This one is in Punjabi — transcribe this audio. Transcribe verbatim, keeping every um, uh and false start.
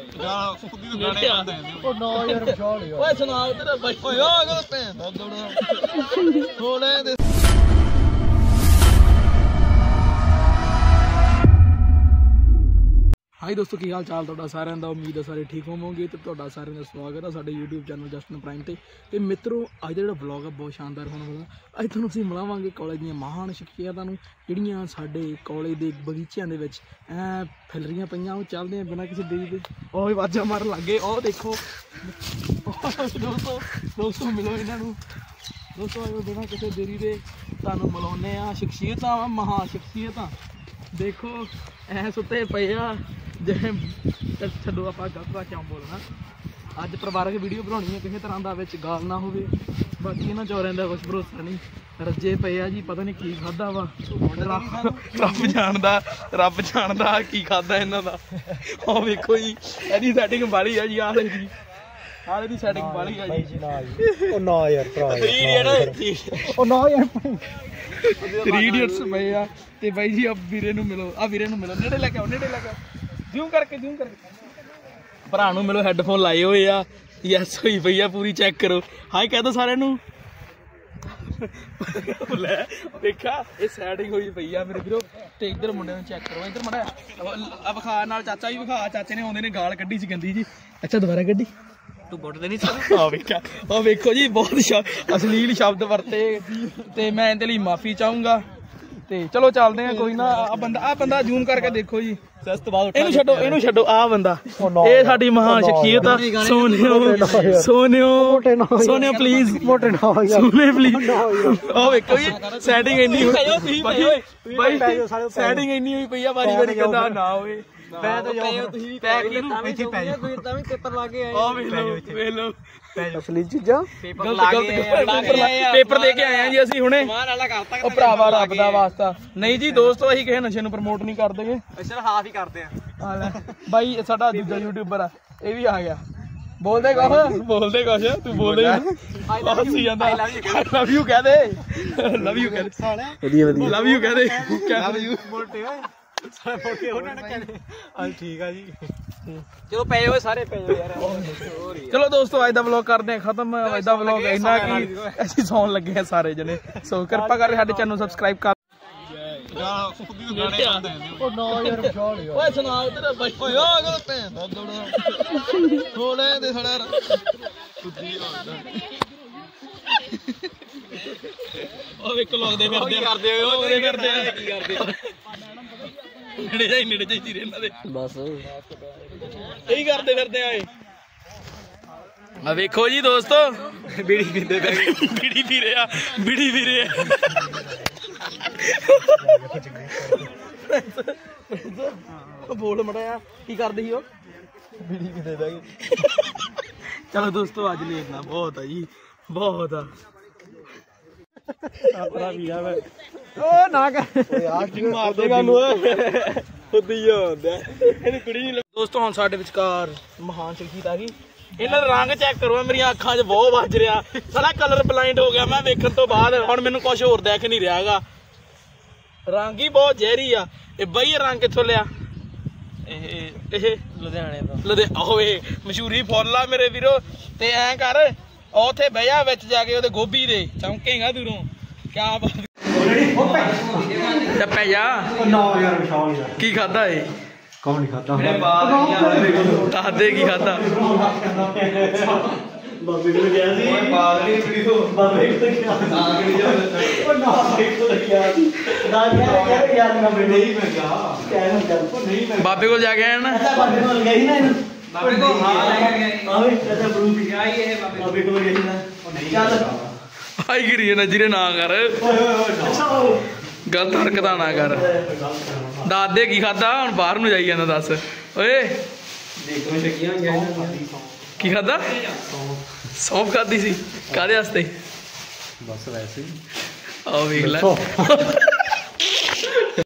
ਉਹ ਨੌ ਯਾਰ ਵਿਸ਼ਾਲ ਯਾਰ ਓਏ ਸੁਣਾ ਤੇਰਾ ਬਾਈ ਓਏ ਆ ਕਰ ਭੈਣ ਦਾ ਦੌੜਾ ਹੋਲੇ ਦੇ। ਹਾਈ ਦੋਸਤੋ, ਕੀ ਹਾਲ ਚਾਲ ਤੁਹਾਡਾ ਸਾਰਿਆਂ ਦਾ। ਉਮੀਦ ਹੈ ਸਾਰੇ ਠੀਕ ਹੋਵੋਗੇ ਤੇ ਤੁਹਾਡਾ ਸਾਰਿਆਂ ਦਾ ਸਵਾਗਤ ਹੈ ਸਾਡੇ YouTube ਚੈਨਲ ਜਸਟਨ ਪ੍ਰਾਈਮ ਤੇ। ਤੇ ਮਿੱਤਰੋ, ਅੱਜ ਦਾ ਜਿਹੜਾ ਵਲੌਗ ਹੈ ਬਹੁਤ ਸ਼ਾਨਦਾਰ ਹੋਣ ਵਾਲਾ। ਅੱਜ ਤੁਹਾਨੂੰ ਅਸੀਂ ਮਿਲਾਵਾਂਗੇ ਕਾਲਜ ਦੀਆਂ ਮਹਾਨ ਸ਼ਖਸੀਅਤਾਂ ਨੂੰ ਜਿਹੜੀਆਂ ਸਾਡੇ ਕਾਲਜ ਦੇ ਬਗੀਚਿਆਂ ਦੇ ਵਿੱਚ ਐ ਫਿਲ ਰਹੀਆਂ ਪਈਆਂ। ਉਹ ਚੱਲਦੇ ਆ ਬਿਨਾਂ ਕਿਸੇ ਦੇਰੀ ਦੇ। ਉਹ ਵੀ ਵਾਜਾਂ ਮਾਰਨ ਲੱਗ ਗਏ। ਉਹ ਦੇਖੋ ਦੋਸਤੋ ਦੋਸਤੋ ਮਿਲੋ ਇਹਨਾਂ ਨੂੰ। ਦੋਸਤੋ ਆਇਓ ਬਿਨਾਂ ਕਿਸੇ ਦੇਰੀ ਦੇ ਤੁਹਾਨੂੰ ਮਿਲਾਉਂਦੇ ਆ ਸ਼ਖਸੀਅਤਾਂ ਵਾ ਮਹਾਨ ਸ਼ਖਸੀਅਤਾਂ। ਦੇਖੋ ਐ ਸੁੱਤੇ ਪਏ ਆ ਜਿਵੇਂ ਛੱਡੋ ਆਪਾਂ ਗਲਤ ਕਿਉਂ ਬੋਲਣਾ। ਅੱਜ ਪਰਿਵਾਰਕ ਵੀਡੀਓ ਬਣਾਉਣੀ ਹੈ, ਕਿਸੇ ਤਰ੍ਹਾਂ ਦਾ ਵਿੱਚ ਗਾਲ ਨਾ ਹੋਵੇ। ਬਾਕੀ ਇਹਨਾਂ ਚੋਰਿਆਂ ਦਾ ਕੁਛ ਭਰੋਸਾ ਨਹੀਂ। ਰੱਜੇ ਪਏ ਆ ਜੀ, ਪਤਾ ਨਹੀਂ ਕੀ ਖਾਧਾ ਵਾ। ਰੱਬ ਜਾਣਦਾ ਰੱਬ ਜਾਣਦਾ ਕੀ ਖਾਧਾ ਇਹਨਾਂ ਦਾ। ਉਹ ਵੇਖੋ ਜੀ, ਇਹਦੀ ਸੈਟਿੰਗ ਬਾਲੀ ਆ ਜੀ। ਆਹ ਦੀ ਆਹ ਦੀ ਸੈਟਿੰਗ ਬਾਲੀ ਆ ਜੀ। ਉਹ ਨਾ ਯਾਰ ਭਰਾ ਉਹ ਨਾ ਯਾਰ ਥ੍ਰੀ ਇਡੀਅਟਸ ਪਏ ਆ। ਤੇ ਬਾਈ ਜੀ ਆ ਵੀਰੇ ਨੂੰ ਮਿਲੋ, ਆ ਵੀਰੇ ਨੂੰ ਮਿਲੋ। ਨੇੜੇ ਲੈ ਕੇ ਆਓ, ਨੇੜੇ ਲੈ ਕੇ ਆਓ। ਜ਼ੂਮ ਕਰਕੇ ਜ਼ੂਮ ਕਰਕੇ ਭਰਾ ਨੂੰ ਮਿਲੋ। ਹੈਡਫੋਨ ਲਾਏ ਹੋਏ ਆ। ਯੈਸ ਹੋਈ ਪਈ ਆ ਪੂਰੀ। ਚੈੱਕ ਕਰੋ। ਹਾਈ ਕਹਿ ਦੋ ਸਾਰਿਆਂ ਨੂੰ। ਲੈ ਦੇਖਾ ਇਹ ਸੈਟਿੰਗ ਹੋਈ ਪਈ ਆ ਮੇਰੇ ਵੀਰੋ। ਤੇ ਇੱਧਰ ਮੁੰਡਿਆਂ ਨੂੰ ਚੈੱਕ ਕਰੋ। ਇੱਧਰ ਮੁੰਡਾ ਆ ਵਿਖਾ, ਨਾਲ ਚਾਚਾ ਵੀ ਵਿਖਾ। ਚਾਚੇ ਨੇ ਆਉਂਦੇ ਨੇ ਗਾਲ ਕੱਢੀ ਸੀ ਗੰਦੀ ਜੀ। ਅੱਛਾ ਦੁਬਾਰਾ ਕੱਢੀ ਤੂੰ ਗੁੱਟਦੇ ਨਹੀਂ ਸਕਦਾ। ਆ ਵੇਖਿਆ, ਉਹ ਵੇਖੋ ਜੀ ਬਹੁਤ ਅਸ਼ਲੀਲ ਸ਼ਬਦ ਵਰਤੇ ਤੇ ਮੈਂ ਇਹਦੇ ਲਈ ਮਾਫੀ ਚਾਹੂੰਗਾ। ਤੇ ਚਲੋ ਚੱਲਦੇ ਆ। ਕੋਈ ਨਾ ਆ ਬੰਦਾ ਆ ਬੰਦਾ ਜ਼ੂਮ ਕਰਕੇ ਦੇਖੋ ਜੀ। ਇਹਨੂੰ ਛੱਡੋ, ਇਹਨੂੰ ਛੱਡੋ। ਆ ਬੰਦਾ ਇਹ ਸਾਡੀ ਮਹਾਨ ਸ਼ਖਸੀਅਤ ਆ। ਸੋਨਿਓ ਸੋਨਿਓ ਸੋਨਿਓ ਪਲੀਜ਼ ਸੋਨੇ ਪਲੀਜ਼। ਉਹ ਵੇਖੋ ਜੀ ਸੈਟਿੰਗ ਇੰਨੀ ਹੋਈ ਬਾਈ, ਸੈਟਿੰਗ ਇੰਨੀ ਹੋਈ ਪਈ ਆ। ਵਾਰੀ ਵਾਰੀ ਕਹਿੰਦਾ ਨਾ ਹੋਵੇ। ਮੈਂ ਤਾਂ ਤੁਸੀਂ ਪੈਕ ਇੱਥੇ ਪੈ ਜਾਓ। ਕੋਈ ਤਾਂ ਵੀ ਪੇਪਰ ਲਾ ਕੇ ਆਏ। ਆ ਵੇਖ ਲਓ ਵੇਖ ਲਓ ਅਸਲੀ ਚੀਜ਼ਾਂ। ਪੇਪਰ ਲਾ ਕੇ ਪੇਪਰ ਦੇ ਕੇ ਆਏ ਆ ਜੀ ਅਸੀਂ ਹੁਣੇ। ਉਹ ਭਰਾਵਾ ਰੱਬ ਦਾ ਵਾਸਤਾ ਨਹੀਂ ਜੀ ਦੋਸਤੋ, ਅਸੀਂ ਕਿਸੇ ਨਸ਼ੇ ਨੂੰ ਪ੍ਰਮੋਟ ਨਹੀਂ ਕਰਦੇ। ਅੱਛਾ ਹਾਫ ਹੀ ਕਰਦੇ ਆ। ਬਾਈ ਸਾਡਾ ਦੂਜਾ ਯੂਟਿਊਬਰ ਆ, ਇਹ ਵੀ ਆ ਗਿਆ। ਬੋਲਦੇ ਕੁਛ ਬੋਲਦੇ ਕੁਛ ਤੂੰ ਬੋਲਦੇ ਹੱਸੀ ਜਾਂਦਾ। ਲਵ ਯੂ ਕਹਿ ਦੇ, ਲਵ ਯੂ ਕਹਿ ਦੇ, ਲਵ ਯੂ ਕਹਿ ਦੇ। ਠੀਕ ਆ ਜੀ, ਚਲੋ ਪਏ ਹੋਏ ਸਾਰੇ ਪਏ ਹੋਏ ਯਾਰ। ਚਲੋ ਦੋਸਤੋ ਅੱਜ ਦਾ ਵਲੌਗ ਕਰਦੇ ਆ ਖਤਮ। ਅੱਜ ਦਾ ਵਲੌਗ ਇੰਨਾ ਕਿ ਅਸੀਂ ਸੌਣ ਲੱਗੇ ਆ ਸਾਰੇ ਜਣੇ। ਸੋ ਕਿਰਪਾ ਕਰਕੇ ਸਾਡੇ ਚੈਨਲ ਨੂੰ ਸਬਸਕ੍ਰਾਈਬ ਕਰ। ਉਹ ਨਾ ਯਾਰ ਵਿਸ਼ਾਲ ਯਾਰ ਓਏ ਸੁਣਾ ਤੇਰਾ ਬਾਈ ਓਏ ਆ ਕਰ ਭੈਣ ਦਾ ਦੌੜਾ ਹੋਲੇ ਦੇ ਸੜਾ ਉਹ ਵੇਖ ਲੋਕਦੇ ਫਿਰਦੇ ਕਰਦੇ ਓਏ ਉਹਦੇ ਫਿਰਦੇ ਆ। ਕੀ ਕਰਦੇ ਨੇੜੇ ਜਾਈ ਨੇੜੇ ਜਾਈ ਜੀਰੇ ਇਹਨਾਂ ਦੇ ਬਸ ਇਹੀ ਕਰਦੇ ਫਿਰਦੇ ਆ। ਆ ਵੇਖੋ ਜੀ ਦੋਸਤੋ ਬੀੜੀ ਪੀਂਦੇ ਪੈ ਗਏ। ਬੀੜੀ ਪੀ ਰਿਹਾ ਬੀੜੀ ਪੀ ਰਿਹਾ। ਬੋਲ ਮੜਿਆ ਕੀ ਕਰਦੇ ਸੀ ਉਹ। ਬੀੜੀ ਪੀਂਦੇ ਪੈ ਗਏ। ਚਲੋ ਦੋਸਤੋ ਅੱਜ ਲੇਟਣਾ ਬਹੁਤ ਆ ਜੀ, ਬਹੁਤ ਆ। ਆਪਣਾ ਵੀਰਾ ਵੇ ਉਹ ਨਾ ਕਰ ਯਾਰ ਮਾਰ ਦੇਗਾ ਨੂੰ ਖੁੱਦੀ ਹੁੰਦਾ ਇਹਨੂੰ ਕੁੜੀ ਨਹੀਂ। ਦੋਸਤੋ ਹੁਣ ਸਾਡੇ ਵਿਚਕਾਰ ਮਹਾਨ ਸ਼ਖਸੀਅਤ ਆ ਗਈ। ਇਹਨਾਂ ਦਾ ਰੰਗ ਚੈੱਕ ਕਰੋ। ਮੇਰੀਆਂ ਅੱਖਾਂ 'ਚ ਬਹੁਤ ਵੱਜ ਰਿਹਾ। ਸਾਰਾ ਕਲਰ ਬਲਾਈਂਡ ਹੋ ਗਿਆ ਮੈਂ ਵੇਖਣ ਤੋਂ ਬਾਅਦ। ਹੁਣ ਮੈਨੂੰ ਕੁਛ ਹੋਰ ਦੇਖ ਨਹੀਂ ਰਿਹਾ ਹੈਗਾ। ਰੰਗ ਹੀ ਬਹੁਤ ਜ਼ਹਿਰੀ ਆ। ਇਹ ਬਈ ਇਹ ਰੰਗ ਕਿੱਥੋਂ ਲਿਆ? ਇਹ ਇਹ ਲੁਧਿਆਣੇ ਤੋਂ। ਲੁਧਿਆਣਾ ਹੋਵੇ ਮਸ਼ਹੂਰੀ ਫੁੱਲ ਆ ਮੇਰੇ ਵੀਰੋ। ਤੇ ਐਂ ਕਰ ਉੱਥੇ ਬਹਿ ਜਾ ਵਿੱਚ ਜਾ ਕੇ ਉਹਦੇ ਗੋਭੀ ਦੇ ਚੌਂਕੇਗਾ ਦੂਰੋਂ। ਕਿਆ ਬਾਤ ਪੈ ਜਾ। ਕੀ ਖਾਦਾ ਏ? ਕੌਣ ਨਹੀਂ ਖਾਦਾ? ਦੱਸਦੇ ਕੀ ਖਾਦਾ? ਬਾਬੇ ਕੋਲ ਗਿਆ ਸੀ। ਬਾਬੇ ਕੋਲ ਬਾਬੇ ਕੋਲ ਗਿਆ ਉਹ ਨਾ ਕੋਲ ਗਿਆ ਸੀ। ਨਾ ਯਾਰ ਯਾਰ ਨਾ ਨਹੀਂ ਮੈਂ ਗਿਆ ਕਹਿਣ ਚੱਲ ਕੋ ਨਹੀਂ ਮੈਂ ਬਾਬੇ ਕੋਲ ਜਾ ਕੇ ਆਇਆ ਨਾ। ਬਾਬੇ ਕੋਲ ਗਿਆ ਸੀ ਨਾ ਇਹਨੂੰ। ਬਾਬੇ ਕੋਲ ਹਾਂ ਲੈ ਕੇ ਗਿਆ। ਆਵੇ ਚਾਚਾ ਬਰੂ ਵੀ ਗਿਆ ਹੀ ਇਹ ਬਾਬੇ ਬਾਬੇ ਕੋਲ ਗਿਆ ਸੀ ਨਾ। ਉਹ ਨਹੀਂ ਚੱਲ ਆਈ ਕਰੀ ਨਾ ਜਿਹਨੇ ਨਾ ਕਰ। ਗਲਤ ਹਰਕਤਾਂ ਨਾ ਕਰ। ਦਾਦੇ ਕੀ ਖਾਦਾ? ਹੁਣ ਬਾਹਰ ਨੂੰ ਜਾਈ ਜਾਂਦਾ। ਦੱਸ ਓਏ ਦੇਖੋ ਸ਼ਕੀਆਂ ਕੀ ਖਾਦਾ? ਸੌਂਫ ਖਾਦੀ ਸੀ। ਕਾਹਦੇ ਵਾਸਤੇ? ਬਸ ਵੈਸੇ ਹੀ। ਆਹ ਵੇਖ ਲੈ।